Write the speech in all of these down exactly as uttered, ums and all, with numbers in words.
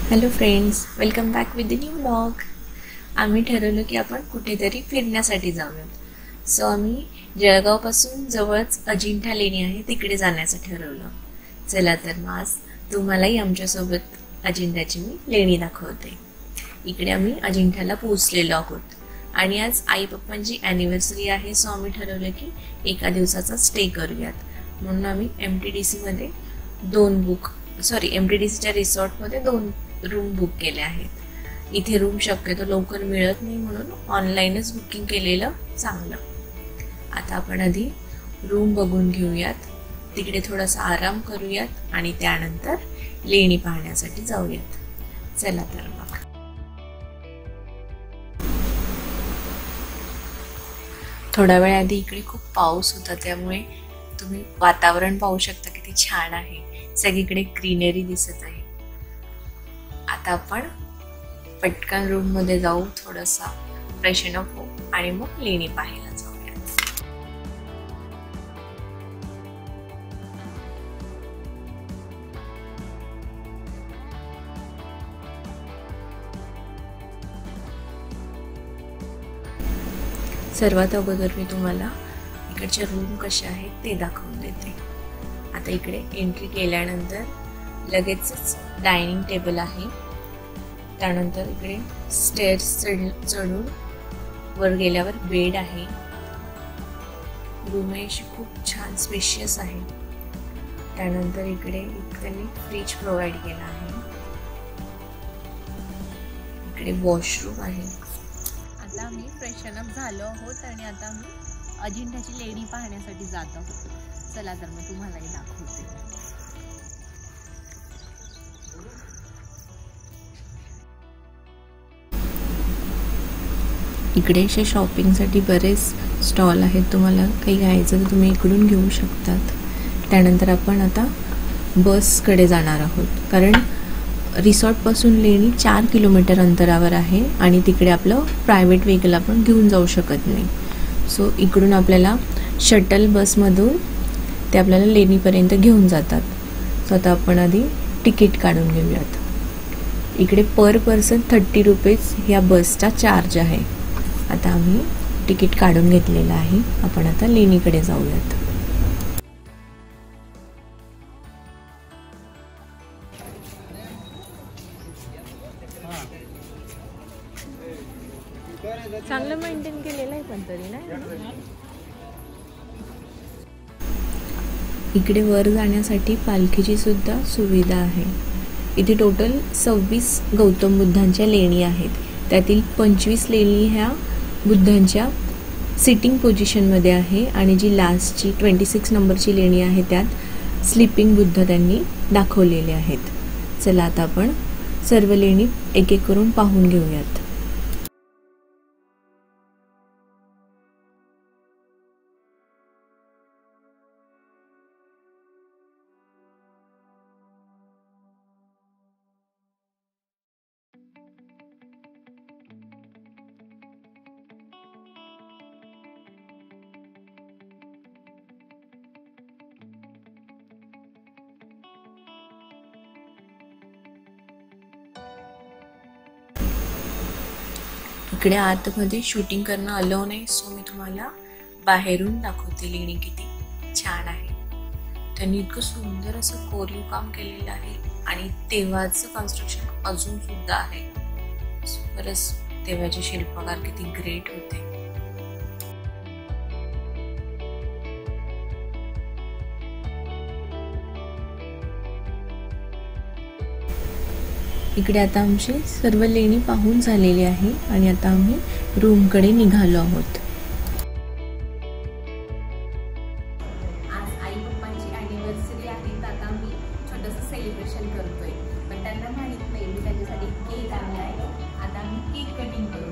Hello friends, welcome back with the new blog. आम्ही ठरवलं की आपण कुठेतरी फिरण्यासाठी जाऊयात. सो आम्ही जळगावपासून जवळच अजिंठा लेणी आहे तिकडे जाण्याचं ठरवलं. चला तर मग आज तुम्हालाही आमच्यासोबत अजिंठाची मी लेणी दाखवते. इकडे आम्ही अजिंठाला पोहोचलेलो आहोत आणि आज आई पप्पांची ॲनिव्हर्सरी आहे. सो आम्ही ठरवलं की एका दिवसाचा स्टे करूयात. म्हणून आम्ही एम टी डी सीमध्ये दोन book sorry M T D सीच्या रिसॉर्टमध्ये दोन रूम बुक केले आहेत. इथे रूम शक्यतो लवकर मिळत नाही म्हणून ऑनलाईनच बुकिंग केलेलं चांगलं. आता आपण आधी रूम बघून घेऊयात, तिकडे थोडासा आराम करूयात आणि त्यानंतर लेणी पाहण्यासाठी जाऊयात. चला तर मग. थोडा वेळ आधी इकडे खूप पाऊस होता, त्यामुळे तुम्ही वातावरण पाहू शकता किती छान आहे. सगळीकडे ग्रीनरी दिसत आहे. आता आपण पटकन रूम मध्ये जाऊ, थोडासा फ्रेशन अप होऊ आणि मग लेणी पाहायला जाऊयात. सर्वात अगोदर मी तुम्हाला इकडच्या रूम कशा आहेत ते दाखवून देते. आता इकडे एंट्री केल्यानंतर लगेचच डायनिंग टेबल आहे. त्यानंतर इकडे स्टेअर्स चढ चढून वर गेल्यावर बेड आहे. रूम अशी खूप छान स्पेशियस आहे. त्यानंतर इकडे त्यांनी फ्रीज प्रोव्हाइड केला आहे. इकडे वॉशरूम आहे. आता आम्ही फ्रेशन अप झालो आहोत आणि आता आम्ही अजिंठाची लेणी पाहण्यासाठी जात आहोत. चला तर मग तुम्हालाही दाखवते. इकडे असे शॉपिंगसाठी बरेच स्टॉल आहेत. तुम्हाला काही घ्यायचं तर तुम्ही इकडून घेऊ शकतात. त्यानंतर आपण आता बसकडे जाणार आहोत, कारण रिसॉर्टपासून लेणी चार किलोमीटर अंतरावर आहे आणि तिकडे आपलं प्रायव्हेट व्हेकल आपण घेऊन जाऊ शकत नाही. सो इकडून आपल्याला शटल बसमधून ते आपल्याला लेणीपर्यंत घेऊन जातात. सो आता आपण आधी तिकीट काढून घेऊयात. इकडे पर पर्सन थर्टी रुपीज ह्या बसचा चार्ज आहे. आता आम्ही तिकीट काढून घेतलेलं आहे. आपण आता लेणीकडे जाऊयात. चांगलं मेंटेन केलेलं आहे पण तरी नाही. इकडे वर जाण्यासाठी पालखीची सुद्धा सुविधा आहे. इथे टोटल सव्वीस गौतम बुद्धांच्या लेणी आहेत. त्यातील पंचवीस लेणी ह्या बुद्धांच्या सिटिंग पोझिशनमध्ये आहे आणि जी लास्टची ट्वेंटी सिक्स नंबरची लेणी आहे त्यात स्लीपिंग बुद्ध त्यांनी दाखवलेले आहेत. चला आता आपण सर्व लेणी एक एक करून पाहून घेऊयात. इकडे आतमध्ये शूटिंग करणं अलाउ नाही, सो मी तुम्हाला बाहेरून दाखवते लेणी किती छान आहे. त्यांनी इतकं सुंदर असं कोरीव काम केलेलं आहे आणि तेव्हाचं कन्स्ट्रक्शन अजून सुद्धा आहे. बरंच तेव्हाचे शिल्पकार किती ग्रेट होते. इकडे आता आमची सर्व लेणी पाहून झालेली आहे आणि आता आम्ही रूमकडे निघालो आहोत. आज आई पप्पांची ॲनिव्हर्सरी आहे, तर आता आम्ही छोटंसं सेलिब्रेशन करतोय. पण त्यांना माहित नाही मी त्यांच्यासाठी केक आणला आहे. आता आम्ही केक कटिंग करून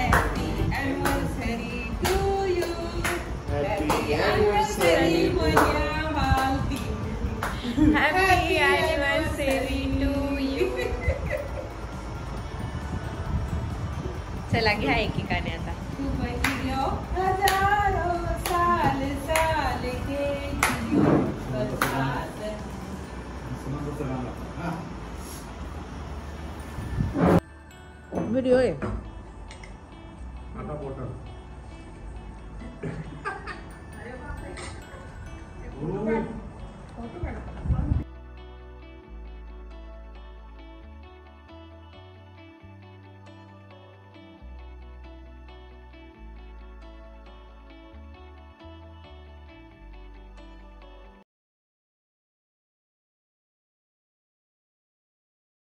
Happy anniversary to you. Happy anniversary, my happy anniversary to you. चला घ्या एकेकाने आता. व्हिडिओ आहे आता